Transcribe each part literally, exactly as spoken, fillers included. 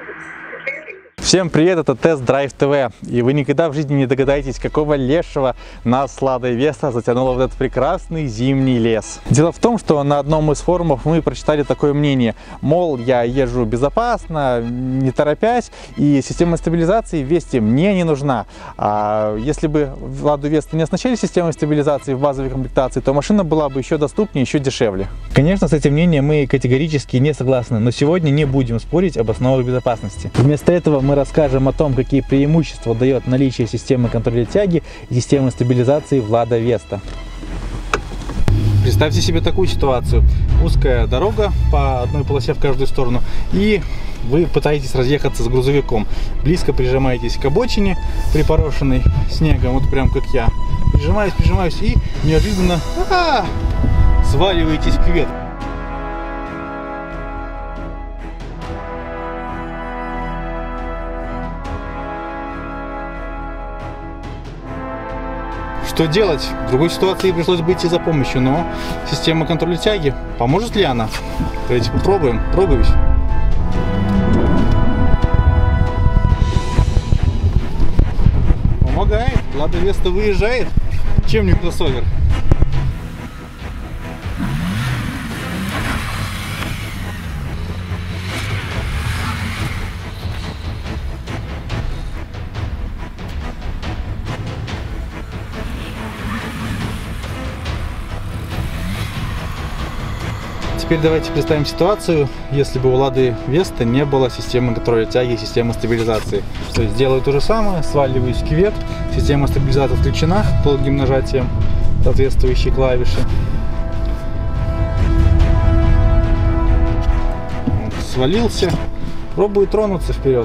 Всем привет, это Тест Драйв ТВ, и вы никогда в жизни не догадаетесь, какого лешего нас с Ладой Веста затянуло в этот прекрасный зимний лес. Дело в том, что на одном из форумов мы прочитали такое мнение, мол, я езжу безопасно, не торопясь, и система стабилизации в Весте мне не нужна. А если бы Ладу Весту не оснащали системой стабилизации в базовой комплектации, то машина была бы еще доступнее, еще дешевле. Конечно, с этим мнением мы категорически не согласны, но сегодня не будем спорить об основах безопасности. Вместо этого мы расскажем о том, какие преимущества дает наличие системы контроля тяги и системы стабилизации в Лада Веста. Представьте себе такую ситуацию. Узкая дорога по одной полосе в каждую сторону, и вы пытаетесь разъехаться с грузовиком. Близко прижимаетесь к обочине, припорошенной снегом, вот прям как я. Прижимаюсь, прижимаюсь и неожиданно а -а -а, сваливаетесь в кювет. Что делать? В другой ситуации пришлось бы идти за помощью, но система контроля тяги, поможет ли она? Давайте попробуем. Трогаюсь. Помогает. Лада Веста выезжает. Чем не кроссовер? Теперь давайте представим ситуацию, если бы у Лады Веста не было системы контроля тяги и системы стабилизации. То есть делаю то же самое, сваливаюсь в кювет, система стабилизации включена долгим нажатием соответствующей клавиши. Вот, свалился, пробую тронуться вперед.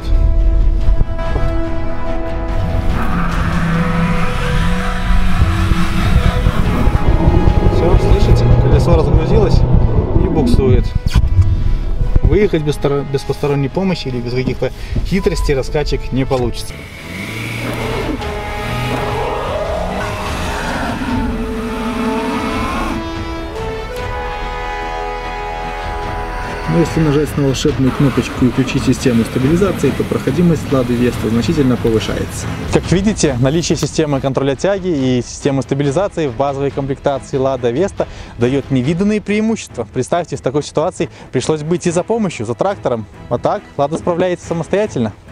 Все, слышите, колесо разгрузилось. Буксует. Выехать без, без посторонней помощи или без каких-то хитростей, раскачек не получится. Но если нажать на волшебную кнопочку и включить систему стабилизации, то проходимость Лады Веста значительно повышается. Как видите, наличие системы контроля тяги и системы стабилизации в базовой комплектации Лада Веста дает невиданные преимущества. Представьте, в такой ситуации пришлось бы идти за помощью, за трактором. А так, Лада справляется самостоятельно.